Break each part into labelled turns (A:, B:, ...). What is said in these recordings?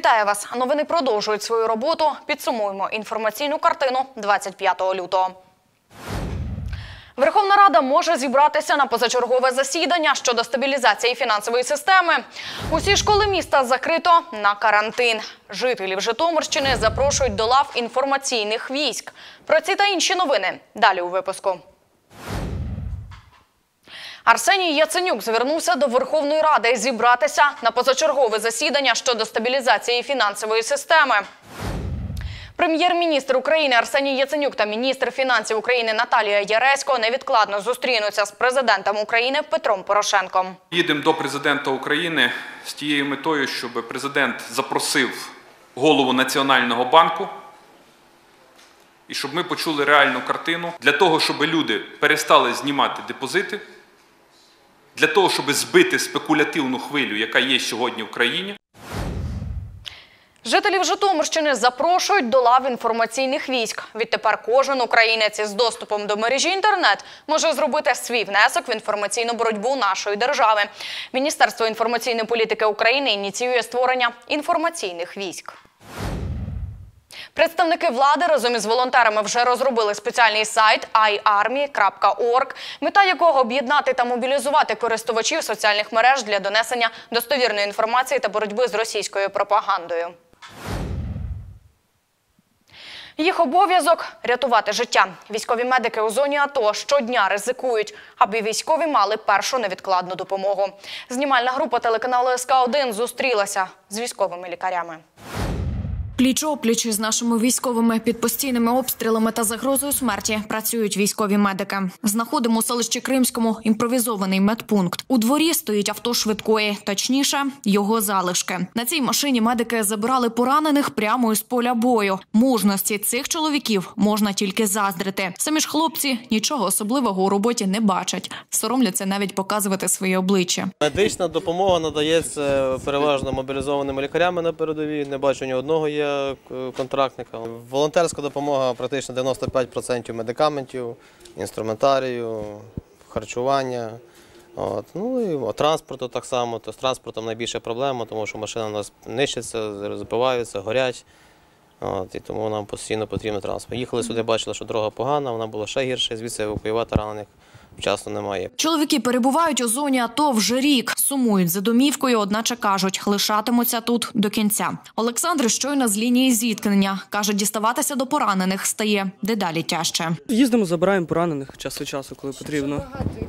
A: Вітаю вас! Новини продовжують свою роботу. Підсумуємо інформаційну картину 25 лютого. Верховна Рада може зібратися на позачергове засідання щодо стабілізації фінансової системи. Усі школи міста закрито на карантин. Жителів Житомирщини запрошують до лав інформаційних військ. Про ці та інші новини далі у випуску. Арсеній Яценюк звернувся до Верховної Ради зібратися на позачергове засідання щодо стабілізації фінансової системи. Прем'єр-міністр України Арсеній Яценюк та міністр фінансів України Наталія Яресько невідкладно зустрінуться з президентом України Петром Порошенком.
B: Їдемо до президента України з тією метою, щоб президент запросив голову Національного банку і щоб ми почули реальну картину для того, щоб люди перестали знімати депозити, для того, щоб збити спекулятивну хвилю, яка є сьогодні в країні.
A: Жителів Житомирщини запрошують до лав інформаційних військ. Відтепер кожен українець із доступом до мережі інтернет може зробити свій внесок в інформаційну боротьбу нашої держави. Міністерство інформаційної політики України ініціює створення інформаційних військ. Представники влади разом із волонтерами вже розробили спеціальний сайт iarmy.org, мета якого об'єднати та мобілізувати користувачів соціальних мереж для донесення достовірної інформації та боротьби з російською пропагандою. Їх обов'язок – рятувати життя. Військові медики у зоні АТО щодня ризикують, аби військові мали першу невідкладну допомогу. Знімальна група телеканалу СК1 зустрілася з військовими лікарями.
C: Пліч-опліч із нашими військовими під постійними обстрілами та загрозою смерті працюють військові медики. Знаходимо у селищі Кримському імпровізований медпункт. У дворі стоїть авто швидкої, точніше, його залишки. На цій машині медики забирали поранених прямо із поля бою. Мужності цих чоловіків можна тільки заздрити. Самі ж хлопці нічого особливого у роботі не бачать. Соромляться навіть показувати своє обличчя.
D: Медична допомога надається переважно мобілізованими лікарями на передовій. Не бачу ні одного є контрактника. Волонтерська допомога практично 95% медикаментів, інструментарію, харчування. Ну і транспорту так само. З транспортом найбільша проблема, тому що машини у нас нищаться, забиваються, горять. І тому нам постійно потрібен транспорт. Їхали сюди, бачили, що дорога погана, вона була ще гірша, звідси евакуювати ранених вчасно немає.
C: Чоловіки перебувають у зоні АТО вже рік. Сумують за домівкою, одначе кажуть, лишатимуться тут до кінця. Олександр щойно з лінії зіткнення. Каже, діставатися до поранених стає дедалі тяжче.
E: Їздимо, забираємо поранених час від часу, коли потрібно.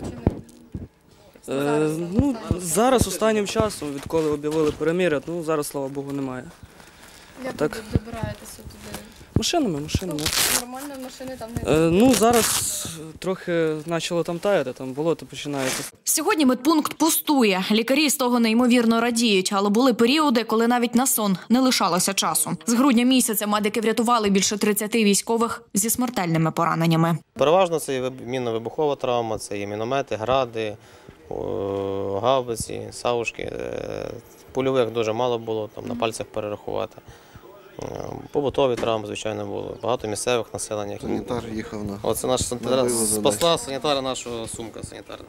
E: Зараз останнім часом, відколи об'явили перемир'я, зараз, слава Богу, немає.
F: Як ви добираєтеся туди?
E: Машинами.
F: Нормально машини там не...
E: Зараз трохи почало там таяти, там болото починається.
C: Сьогодні медпункт пустує. Лікарі з того неймовірно радіють, але були періоди, коли навіть на сон не лишалося часу. З грудня місяця медики врятували більше 30 військових зі смертельними пораненнями.
D: Переважно це і мінно-вибухова травма, це і міномети, гради, гаубиці, саушки. Польових дуже мало було, там на пальцях перерахувати. Побутові травми, звичайно, було. Багато місцевих населення.
G: Санітар їхав на...
D: Оце наш санітар, спасла санітара нашого сумка санітарна.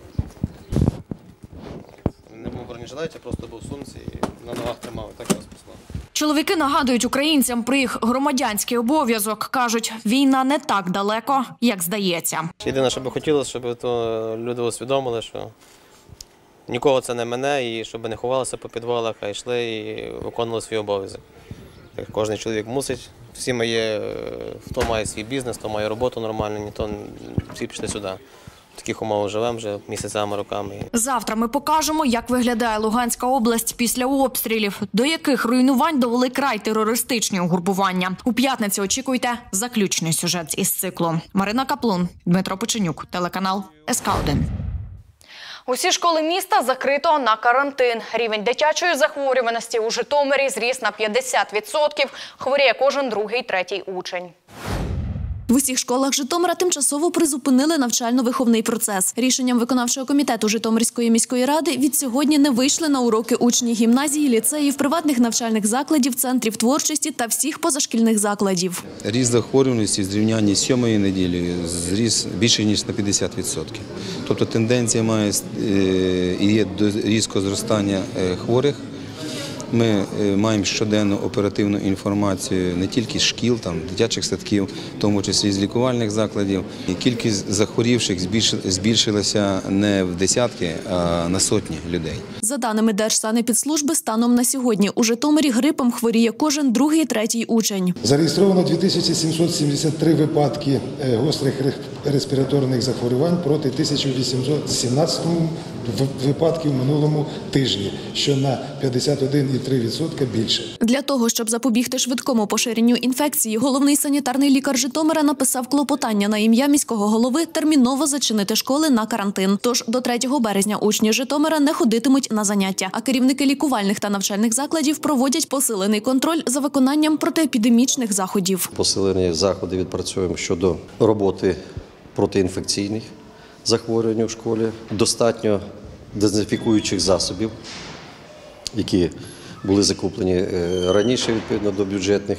D: Не був в бронежилеті, просто був в сумці і на ногах тримав, і так його спасла.
C: Чоловіки нагадують українцям про їх громадянський обов'язок. Кажуть, війна не так далеко, як здається.
D: Єдине, що би хотілося, щоб люди усвідомили, що нікого це не мене, і щоб не ховалися по підвалах, а йшли і виконували свій обов'язок. Кожен чоловік мусить, хто має свій бізнес, хто має роботу нормальну, всі пішли сюди. В таких умовах живемо вже місяцями, роками.
C: Завтра ми покажемо, як виглядає Луганська область після обстрілів, до яких руйнувань довели край терористичні угрупування. У п'ятницю очікуйте заключний сюжет із циклу. Марина Каплун, Дмитро Печенюк, телеканал СК1.
A: Усі школи міста закрито на карантин. Рівень дитячої захворюваності у Житомирі зріс на 50%. Хворіє кожен другий, третій учень.
H: В усіх школах Житомира тимчасово призупинили навчально-виховний процес. Рішенням виконавчого комітету Житомирської міської ради від сьогодні не вийшли на уроки учні гімназії, ліцеїв, приватних навчальних закладів, центрів творчості та всіх позашкільних закладів.
I: Ріст захворюваності в зрівнянні з 7-ї неділі зріс більше, ніж на 50%. Тобто тенденція має і є до різкого зростання хворих. Ми маємо щоденну оперативну інформацію не тільки з шкіл, дитячих садків, в тому числі з лікувальних закладів. І кількість захворівших збільшилася не в десятки, а на сотні людей.
H: За даними Держсанепідслужби, станом на сьогодні у Житомирі грипом хворіє кожен другий, третій учень.
G: Зареєстровано 2773 випадки гострих респіраторних захворювань проти 1817 випадків в минулому тижні, що на 51,3% більше.
H: Для того, щоб запобігти швидкому поширенню інфекції, головний санітарний лікар Житомира написав клопотання на ім'я міського голови терміново зачинити школи на карантин. Тож до 3 березня учні Житомира не ходитимуть на заняття, а керівники лікувальних та навчальних закладів проводять посилений контроль за виконанням протиепідемічних заходів.
J: Посилені заходи відпрацюємо щодо роботи протиінфекційних захворювань у школі. Достатньо дезінфікуючих засобів, які були закуплені раніше відповідно до бюджетних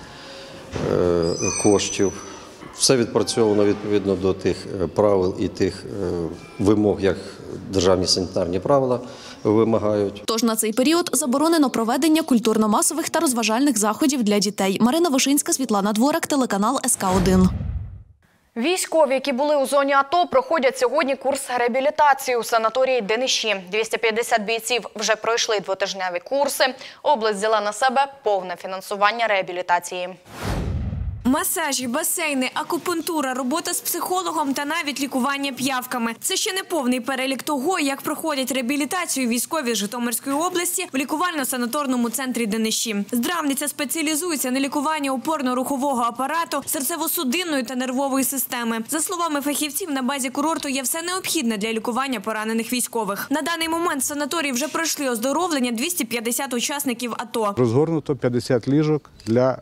J: коштів. Все відпрацьовано відповідно до тих правил і тих вимог, як державні санітарні правила вимагають.
H: Тож на цей період заборонено проведення культурно-масових та розважальних заходів для дітей. Марина Вишинська, Світлана Дворак, телеканал СК1.
A: Військові, які були у зоні АТО, проходять сьогодні курс реабілітації у санаторії Дениші. 250 бійців вже пройшли двотижневі курси. Область взяла на себе повне фінансування реабілітації.
C: Масажі, басейни, акупунктура, робота з психологом та навіть лікування п'явками. Це ще не повний перелік того, як проходять реабілітацію військові Житомирської області в лікувально-санаторному центрі Дениші. Здравниця спеціалізується на лікуванні опорно-рухового апарату, серцево-судинної та нервової системи. За словами фахівців, на базі курорту є все необхідне для лікування поранених військових. На даний момент в санаторії вже пройшли оздоровлення 250 учасників АТО.
K: Розгорнуто 50 ліжок для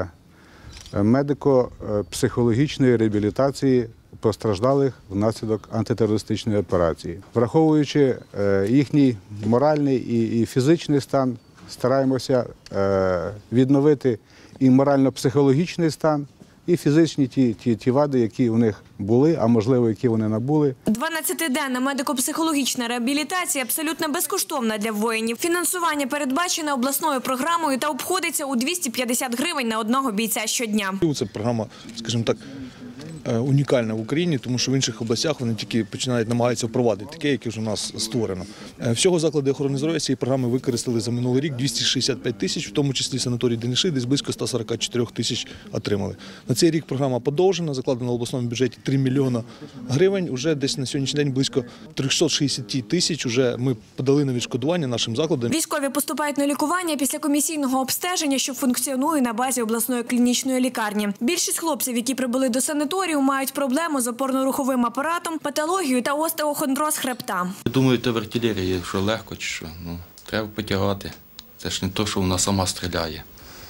K: медико-психологічної реабілітації постраждалих внаслідок антитерористичної операції. Враховуючи їхній моральний і фізичний стан, стараємося відновити і морально-психологічний стан, і фізичні ті вади, які у них були, а можливо, які вони набули.
C: 12-денна медико-психологічна реабілітація абсолютно безкоштовна для воїнів. Фінансування передбачене обласною програмою та обходиться у 250 гривень на одного бійця щодня.
L: Це програма, скажімо так, унікальна в Україні, тому що в інших областях вони тільки намагаються впровадити таке, яке вже у нас створено. Всього заклади охорони здоров'я цієї програми використали за минулий рік 265 тисяч, в тому числі санаторій Дениші, десь близько 144 тисяч отримали. На цей рік програма подовжена, закладено в обласному бюджеті 3 мільйона гривень, уже десь на сьогоднішній день близько 360 тисяч вже ми подали на відшкодування нашим закладам.
C: Військові поступають на лікування після комісійного обстеження, що функціонує на базі обласної клінічної лікарні. Більшість хлопців, які прибули до санаторію, мають проблему з опорно-руховим апаратом, патологію та остеохондроз хребта.
M: Думаю, це в артилерії, що легко чи що. Треба потягати. Це ж не те, що вона сама стріляє.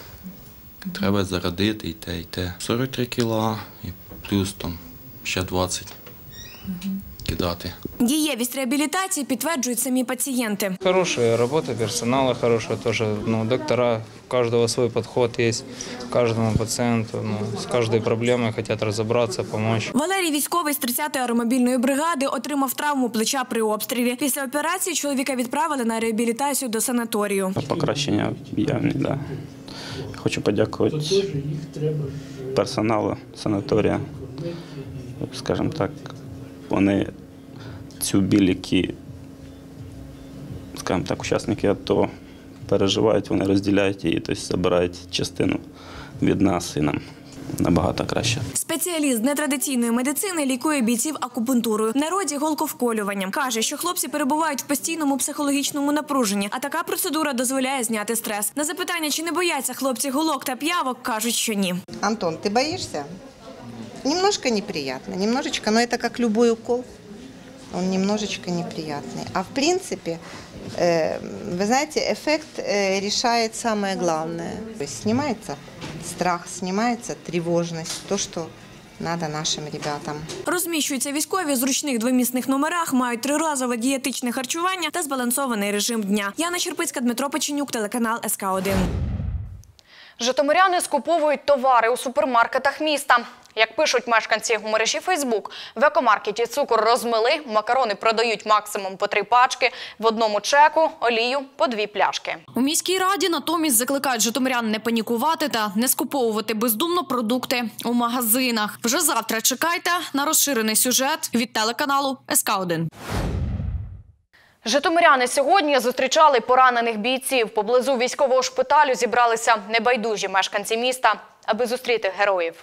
M: Треба зарядити і те, і те. 43 кіла і плюс там ще 20 кидати.
C: Дієвість реабілітації підтверджують самі пацієнти.
N: Хорошая робота персонала, хорошая тоже. Доктора, у каждого свой подход есть, каждому пациенту, с каждой проблемой хотят разобраться, помочь.
C: Валерій, військовий з 30-ї аеромобільної бригади, отримав травму плеча при обстрілі. Після операції чоловіка відправили на реабілітацію до санаторію.
O: Покращення явні, да. Хочу подякувати персоналу санаторія, скажімо так, вони цю біль, які, скажімо так, учасники АТО переживають, вони розділяють її, тобто забирають частину від нас і нам набагато краще.
C: Спеціаліст нетрадиційної медицини лікує бійців акупунктурою, в народі голковколюванням. Каже, що хлопці перебувають в постійному психологічному напруженні, а така процедура дозволяє зняти стрес. На запитання, чи не бояться хлопці голок та п'явок, кажуть, що ні.
P: Антон, ти боїшся? Немножко неприятно, немножечко, но это как любой укол, он немножечко неприятный. А в принципе, вы знаете, эффект решает самое главное. То есть снимается страх, снимается тревожность, то, что надо нашим ребятам.
C: Розміщуються військові в зручних двомісних номерах, мають 3-разове дієтичне харчування та збалансований режим дня. Яна Черпицька, Дмитро Печенюк, телеканал СК1.
A: Житомиряни скуповують товари у супермаркетах міста. Як пишуть мешканці у мережі Фейсбук, в екомаркеті цукор розмили, макарони продають максимум по 3 пачки, в одному чеку олію по 2 пляшки.
C: У міській раді натомість закликають житомирян не панікувати та не скуповувати бездумно продукти у магазинах. Вже завтра чекайте на розширений сюжет від телеканалу СК1.
A: Житомиряни сьогодні зустрічали поранених бійців. Поблизу військового шпиталю зібралися небайдужі мешканці міста, аби зустріти героїв.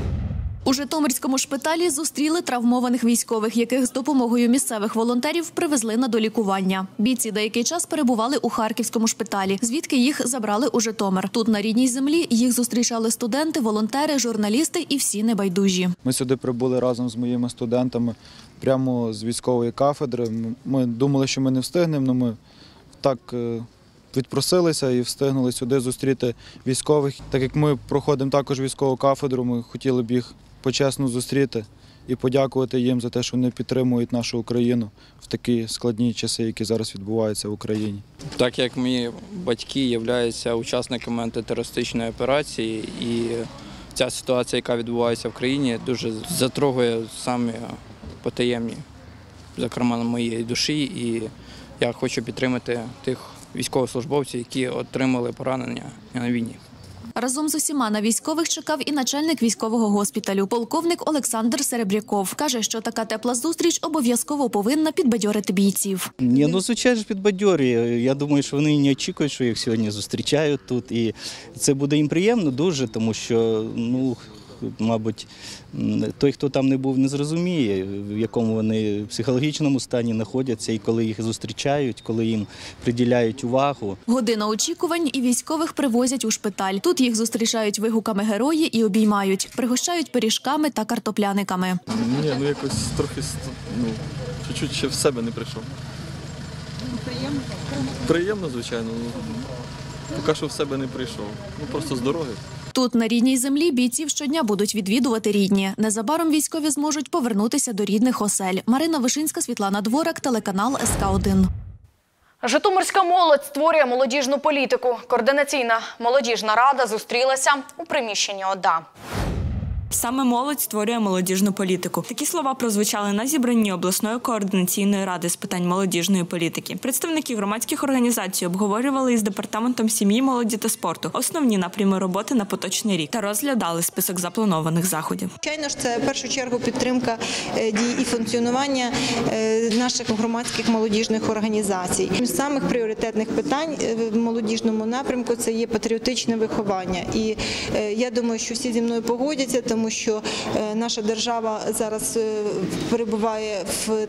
H: У Житомирському шпиталі зустріли травмованих військових, яких з допомогою місцевих волонтерів привезли на долікування. Бійці деякий час перебували у Харківському шпиталі, звідки їх забрали у Житомир. Тут, на рідній землі, їх зустрічали студенти, волонтери, журналісти і всі небайдужі.
Q: Ми сюди прибули разом з моїми студентами прямо з військової кафедри. Ми думали, що ми не встигнемо, але ми так відпросилися і встигнули сюди зустріти військових. Так як ми проходимо також військову кафедру, ми хотіли б їх почесно зустріти і подякувати їм за те, що вони підтримують нашу Україну в такі складні часи, які зараз відбуваються в Україні.
R: Так як мої батьки являються учасниками антитерористичної операції, і ця ситуація, яка відбувається в країні, дуже затрогує самі потаємні, зокрема, моєї душі, і я хочу підтримати тих військовослужбовців, які отримали поранення на війні.
H: Разом з усіма на військових чекав і начальник військового госпіталю, полковник Олександр Серебряков. Каже, що така тепла зустріч обов'язково повинна підбадьорити бійців.
S: Звичайно ж підбадьорює. Я думаю, що вони не очікують, що їх сьогодні зустрічають тут. І це буде їм приємно дуже, тому що, мабуть, той, хто там не був, не зрозуміє, в якому вони психологічному стані знаходяться, і коли їх зустрічають, коли їм приділяють увагу.
H: Година очікувань, і військових привозять у шпиталь. Тут їх зустрічають вигуками герої і обіймають. Пригощають пиріжками та картопляниками.
T: Ні, якось трохи, чуть-чуть ще в себе не прийшов.
F: Приємно?
T: Приємно, звичайно. Поки що в себе не прийшов. Просто з дороги.
H: Тут, на рідній землі, бійців щодня будуть відвідувати рідні. Незабаром військові зможуть повернутися до рідних осель. Марина Вишинська, Світлана Дворак, телеканал СК1.
A: Житомирська молодь створює молодіжну політику. Координаційна молодіжна рада зустрілася у приміщенні ОДА.
U: Саме молодь створює молодіжну політику. Такі слова прозвучали на зібранні обласної координаційної ради з питань молодіжної політики. Представники громадських організацій обговорювали із департаментом сім'ї, молоді та спорту основні напрями роботи на поточний рік та розглядали список запланованих заходів.
P: Звичайно ж, це в першу чергу підтримка дій і функціонування наших громадських молодіжних організацій. З самих пріоритетних питань в молодіжному напрямку це є патріотичне виховання. І я думаю, що всі зі мною погодяться, тому що наша держава зараз перебуває в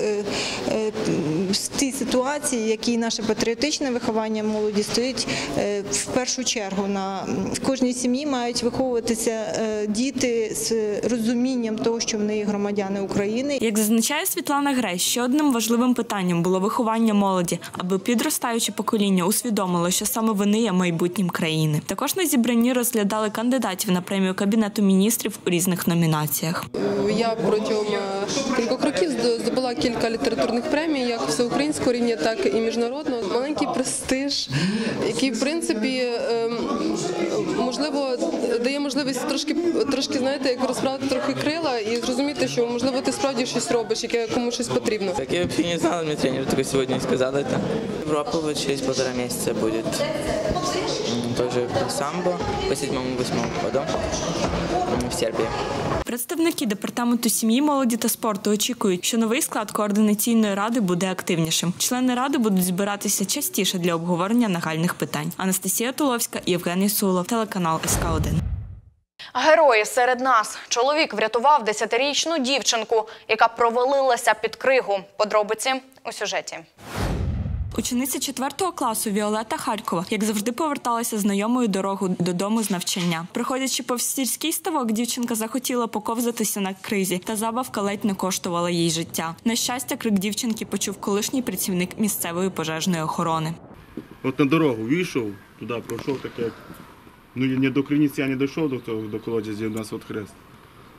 P: тій ситуації, в якій наше патріотичне виховання молоді стоїть в першу чергу. В кожній сім'ї мають виховуватися діти з розумінням того, що вони є громадяни України.
U: Як зазначає Світлана Гресь, ще одним важливим питанням було виховання молоді, аби підростаюче покоління усвідомило, що саме вони є майбутнім країни. Також на зібранні розглядали кандидатів на премію Кабінету міністрів у різних номінаціях.
F: Я протягом кількох років здобула кілька літературних премій, як всеукраїнського рівня, так і міжнародного. Маленький престиж, який, в принципі, можливо, дає можливість трошки, знаєте, як розправити трохи крила і зрозуміти, що, можливо, ти справді щось робиш, яке комусь щось потрібно.
V: Так, я взагалі не знала, мені тренер тільки сьогодні сказав це. Европа через 1,5 місяця буде. Тоже самбо по 7-8 году в Сербії.
U: Представники департаменту сім'ї, молоді та спорту очікують, що новий склад координаційної ради буде активнішим. Члени ради будуть збиратися частіше для обговорення нагальних питань. Анастасія Туловська, Євген Ісулов, телеканал СК1.
A: Герої серед нас. Чоловік врятував 10-річну дівчинку, яка провалилася під кригу. Подробиці у сюжеті.
U: Учениця 4 класу Віолетта Харкова, як завжди, поверталася знайомою дорогою додому з навчання. Проходячи повз сільський ставок, дівчинка захотіла поковзатися на кризі, та забавка ледь не коштувала їй життя. На щастя, крик дівчинки почув колишній працівник місцевої пожежної охорони.
W: От на дорогу вийшов, туди пройшов таке, не до криниці я не дійшов до колодязі, у нас от хрест.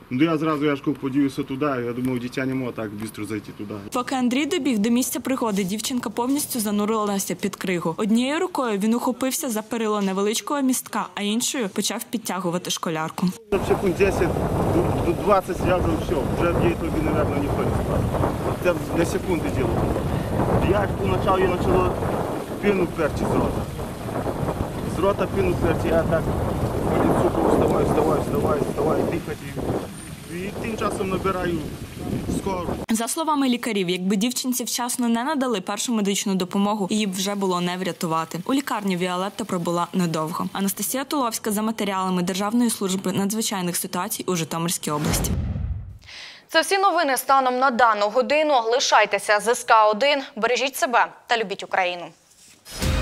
W: Ну я зразу подивився туди, я думав, дитя не може так швидко зайти туди.
U: Поки Андрій добіг до місця пригоди, дівчинка повністю занурилася під кригу. Однією рукою він ухопився за перило невеличкого містка, а іншою почав підтягувати школярку.
W: Секунд 10 до 20 я вже все, вже в її тобі, мабуть, ніхто не спав. Це на секунди діло. Я поначалу її почало піну перчі з рота. З рота піну перчі, я так, вставай, дихати. І тим часом набираю скору.
U: За словами лікарів, якби дівчинці вчасно не надали першу медичну допомогу, її б вже було не врятувати. У лікарні Віолетта пробула недовго. Анастасія Туловська за матеріалами Державної служби надзвичайних ситуацій у Житомирській області.
A: Це всі новини станом на дану годину. Лишайтеся з СК1, бережіть себе та любіть Україну.